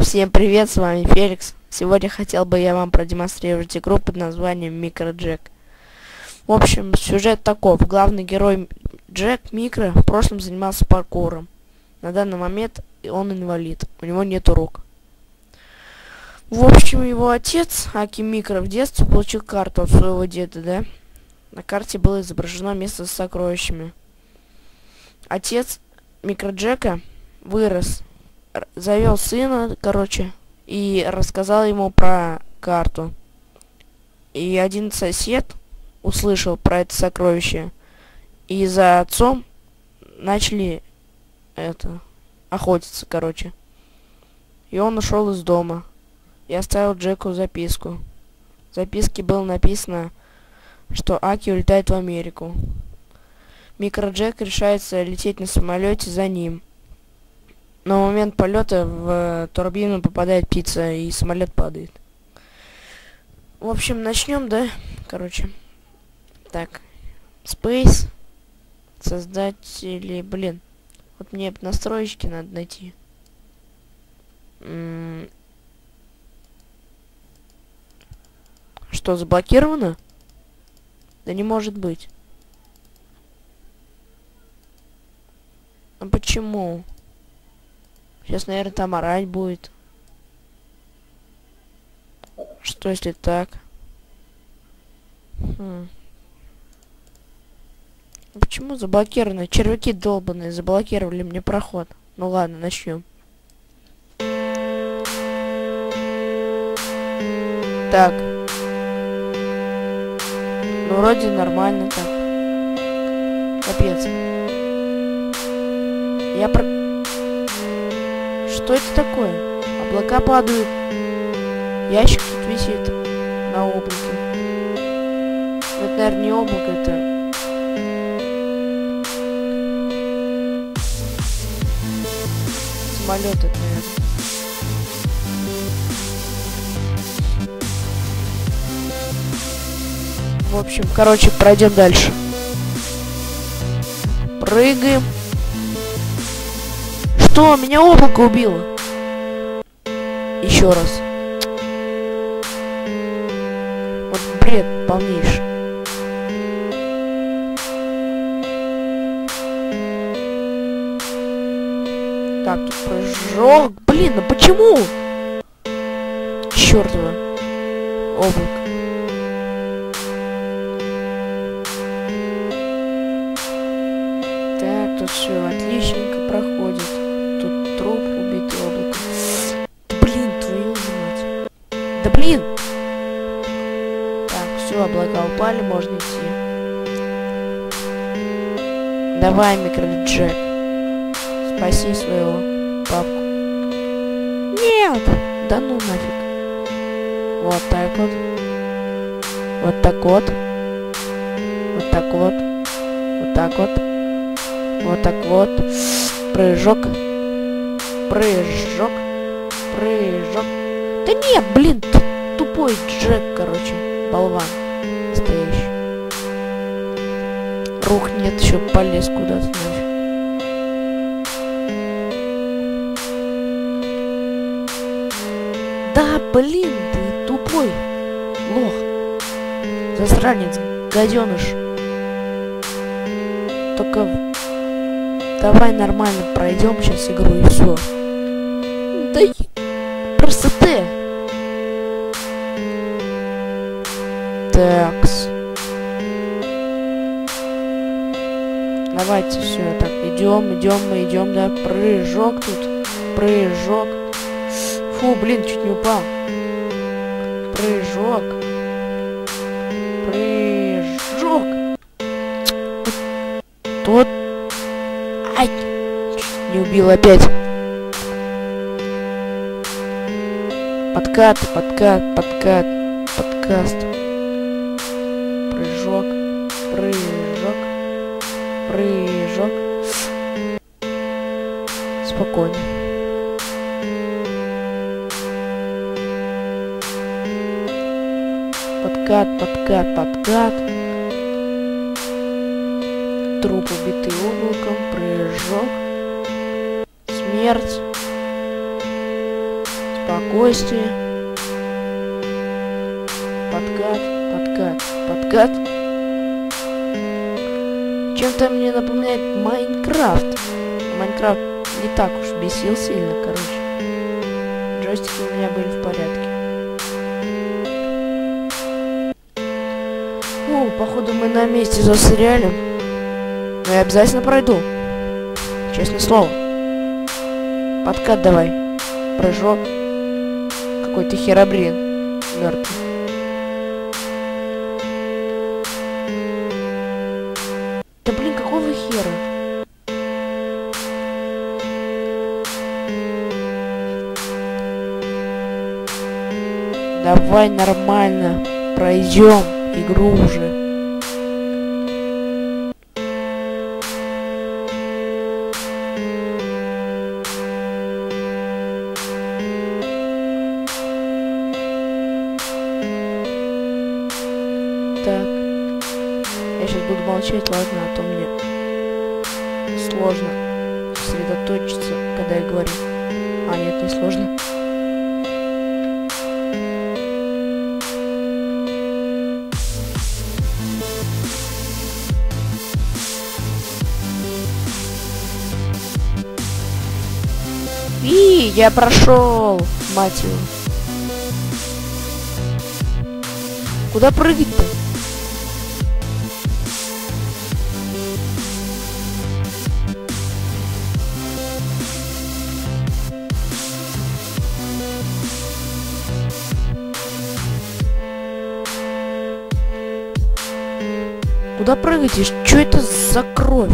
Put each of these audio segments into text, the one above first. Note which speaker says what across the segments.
Speaker 1: Всем привет, с вами Феликс. Сегодня хотел бы я вам продемонстрировать игру под названием Микро Джек. В общем, сюжет таков. Главный герой Джек Микро в прошлом занимался паркуром. На данный момент он инвалид, у него нету рук. В общем, его отец, Аки Микро, в детстве получил карту от своего деда, да? На карте было изображено место с сокровищами. Отец Микро Джека вырос, завел сына, и рассказал ему про карту. И один сосед услышал про это сокровище, и за отцом начали охотиться, И он ушел из дома и оставил Джеку записку. В записке было написано, что Аки улетает в Америку. Микро Джек решается лететь на самолете за ним. Но в момент полета в турбину попадает птица, и самолет падает. В общем, начнем, да? Так. Space. Создатели, Вот мне настройки надо найти. Что, заблокировано? Да не может быть. А почему? Сейчас, наверное, там орать будет. Что если так? Почему заблокировано? Червяки долбаные заблокировали мне проход. Ну ладно, начнем. Так. Ну вроде нормально так. Капец. Что это такое? Облака падают. Ящик тут висит на облаке. Это, наверное, не облако, это... самолет, это, наверное. В общем, пройдем дальше. Прыгаем. Что? Меня облако убило. Еще раз. Вот бред полнейший. Так, тут прыжок. Ну почему? Чёртово облако. Так, тут все отличненько проходит. Тут труп, убитый облаком. Твою мать. Да Так, все, облака упали, можно идти. Давай, Микро Джек. Спаси своего папку. Нет! Да ну нафиг. Вот так вот. Вот так вот. Вот так вот. Вот так вот. Вот так вот. Прыжок. Прыжок. Прыжок. Да нет, тупой Джек, болван настоящий. Рук нет, еще полез куда-то нафиг. Да, ты тупой лох. Засранец, гаденыш. Только давай нормально пройдем сейчас игру и все. Да просто ты. Такс. Давайте все, так, идем, да, прыжок тут, прыжок. Фу, чуть не упал. Прыжок. Прыжок. Тут. Ай, чуть не убил опять. Подкаст. Прыжок. Прыжок. Спокойно. Подкат. Труп, убитый облаком, прыжок. Смерть. Спокойствие. Подкат, подкат, подкат. Чем-то мне напоминает Майнкрафт. Майнкрафт не так уж бесил сильно, короче. Джойстики у меня были в порядке. О, походу мы на месте застряли. Но я обязательно пройду. Честное слово. Подкат давай. Прыжок. Какой-то херобрин. Мертвый. Да блин, какого хера? Давай нормально пройдем игру уже. Так. Я сейчас буду молчать, ладно, а то мне сложно сосредоточиться, когда я говорю. А, нет, не сложно. И я прошел, мать его. Куда прыгать-то? Куда прыгаете? Что это за кровь?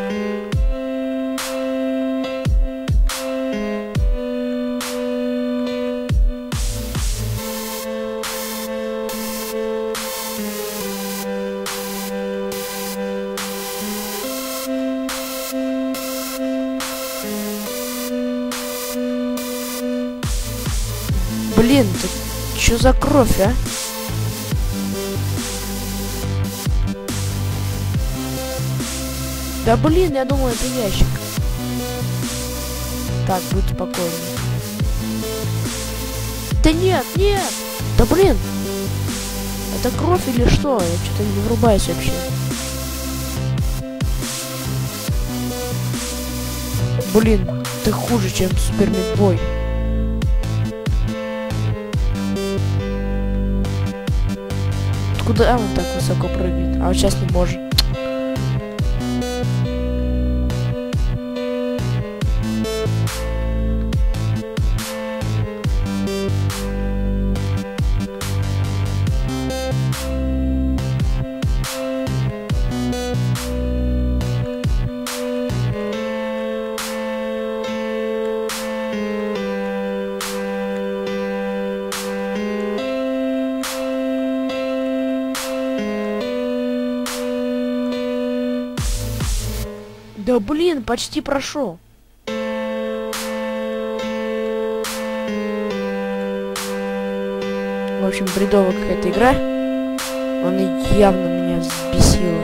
Speaker 1: Блин, это что за кровь, а? Да блин, я думал, это ящик. Так, будь спокойны. Да нет, нет! Да блин! Это кровь или что? Я что-то не врубаюсь вообще. Блин, ты хуже, чем Супер Мидбой. Куда он так высоко прыгает? А вот сейчас не может. Да блин, почти прошел. В общем, бредовая какая-то игра. Она явно меня взбесила.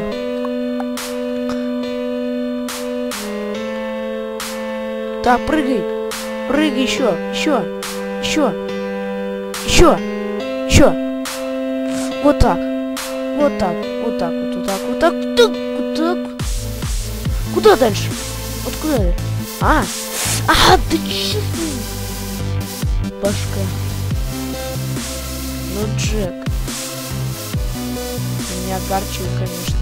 Speaker 1: Так, прыгай. Прыгай еще. Еще. Еще. Еще. Еще. Вот так. Вот так. Вот так. Вот так. Вот так. Вот так. Вот так. Куда дальше? Вот куда дальше? А, да чё? Башка. Ну, Джек. Меня огорчил, конечно.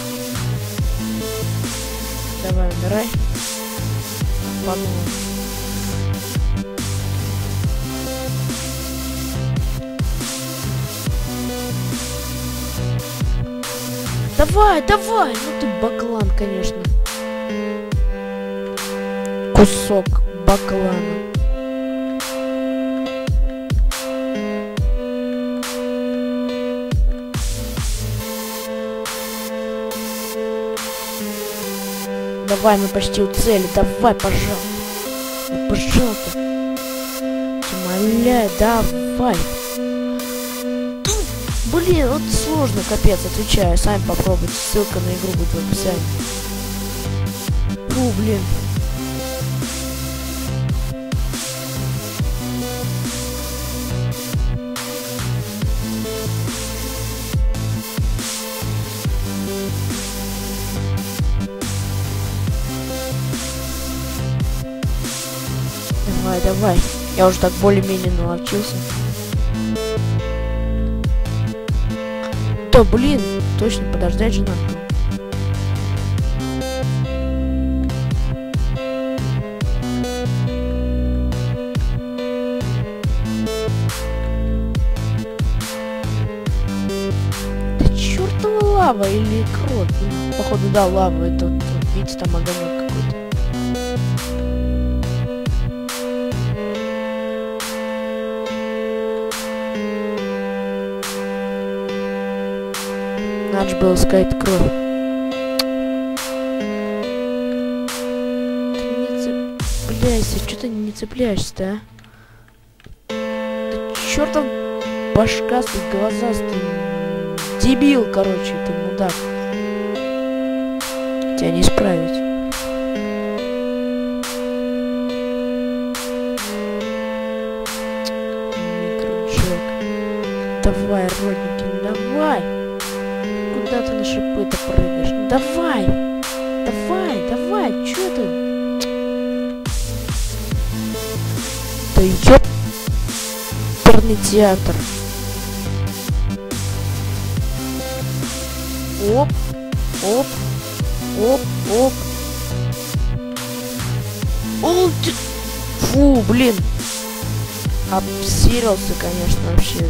Speaker 1: Давай, умирай. По-новому. Давай, давай! Ну ты баклан, конечно. Кусок баклана. Давай, мы почти у цели. Давай, пожалуйста. Ну, пожалуйста. Умоляю, давай. Блин, вот сложно, капец, отвечаю. Сами попробуйте. Ссылка на игру будет в описании. Фу, блин. Давай, давай. Я уже так более-менее наловчился. Да блин, точно, подождать же надо. Да чертова лава или крот? Походу, да, лава. Это вот, видите, там огонек какой-то. Надо же было сказать кровь. Ты не цепляйся, что ты не цепляешься-то, а? Да чертов башкастый, глазастый, дебил, короче, ты мудак. Тебя не исправить. Микроджек. Давай, родненький, давай. Куда ты на шипы-то прыгаешь? Ну, давай! Давай, давай, чё ты? Да ёперный театр. Оп, оп, оп, оп. О, ты... Фу, блин. Обсерился, конечно, вообще.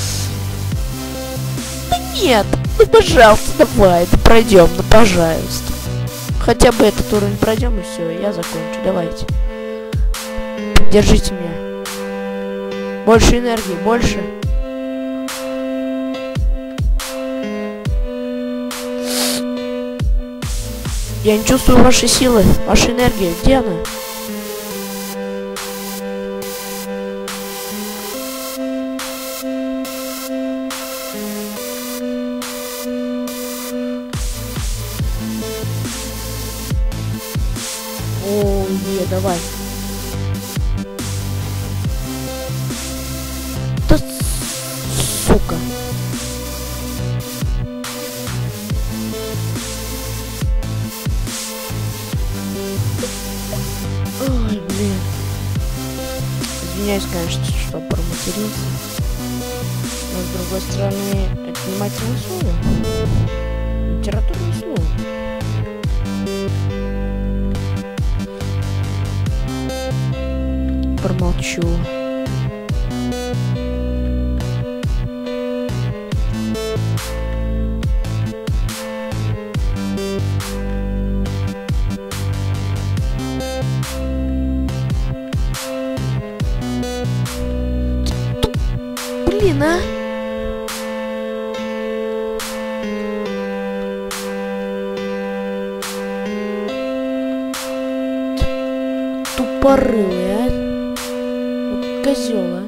Speaker 1: Да нет! Ну, пожалуйста, давай, да пройдем, ну, пожалуйста. Хотя бы этот уровень пройдем, и все, я закончу. Давайте. Держите меня. Больше энергии, больше. Я не чувствую вашей силы, вашей энергии. Где она? О, давай. Да сука. Ой, блин. Извиняюсь, конечно, что проматерился. Но с другой стороны, это не матерное слово. Литературное слово. Промолчу. Блин, а? Тупорылый, а? Вот козёл, а?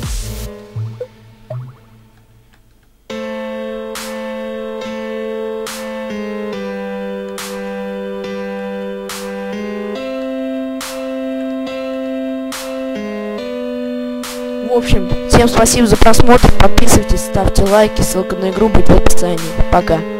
Speaker 1: В общем, всем спасибо за просмотр, подписывайтесь, ставьте лайки, ссылка на игру будет в описании. Пока.